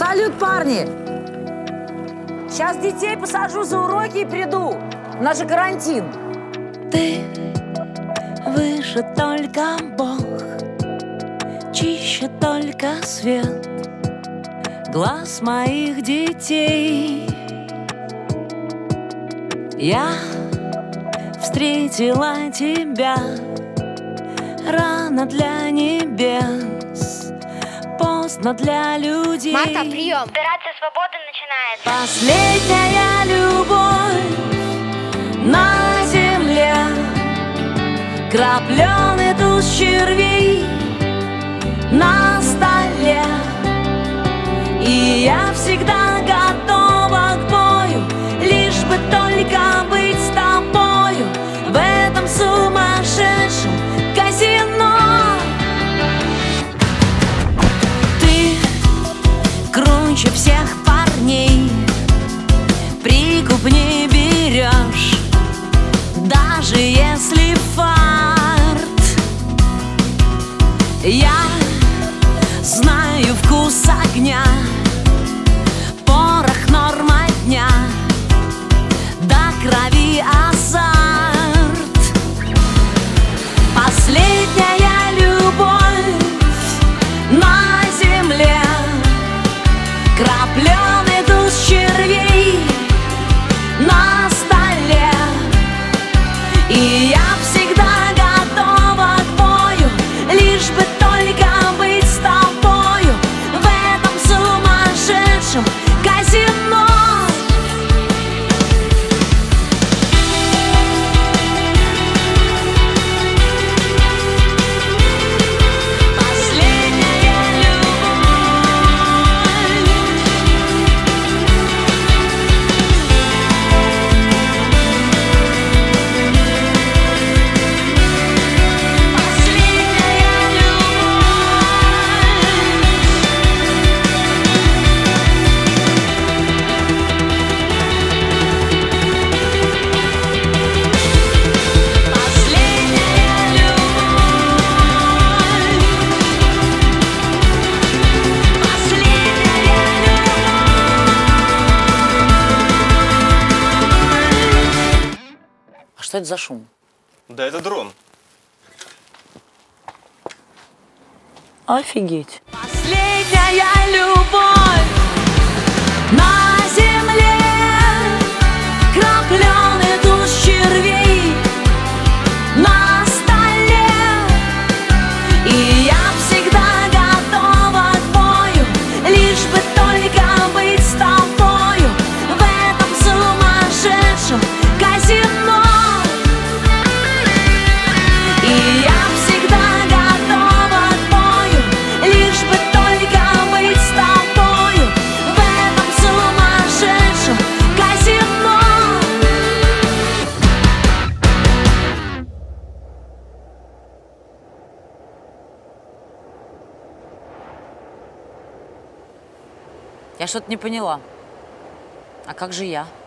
Салют, парни! Сейчас детей посажу за уроки и приду. У нас же карантин. Ты выше только Бог, чище только свет глаз моих детей. Я встретила тебя рано для небес, поздно для людей. Марта, прием! Операция «Свобода» начинается. Последняя любовь на земле, крапленый туз червей на столе. И я всегда готова к бою, лишь бы только быть с тобою в этом сумасшедшем казино. Ты круче всех парней, прикуп не берешь, даже если фарт. Я знаю вкус огня, порох норма дня, до крови азарт. Последняя любовь на земле, крапленый туз червей на столе. И я всегда готова к бою, лишь бы только быть с тобою в этом сумасшедшем казино. Что это за шум? Да это дрон. Офигеть. Последняя любовь на земле, крапленый туз червей на столе. И я всегда готова к бою, лишь бы только быть с тобою в этом сумасшедшем казино. И я всегда готова к бою, лишь бы только быть с тобою в этом сумасшедшем казино. Я что-то не поняла. А как же я?